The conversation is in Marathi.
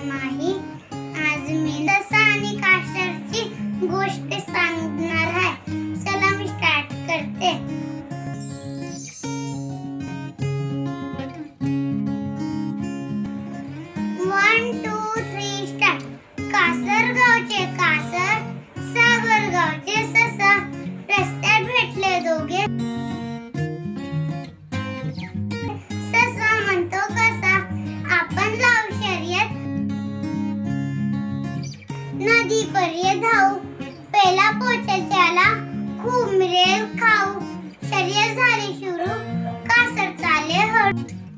माही. आज मी दसा आणि कासरची गोष्ट सांगणार आहे. चला मी स्टार्ट करते. 1 2 3 स्टार्ट. कासर गावचे कासर, सागर गावचे ससा, रस्त्यात भेटले दोघे. ससा म्हणतो कसा, आपण लावू शर्यत, नदी पर्यंत धावू, पहिला पोचेल त्याला खूप मिळेल खाऊ. शर्यत झाली सुरू, कासर चाले हळू.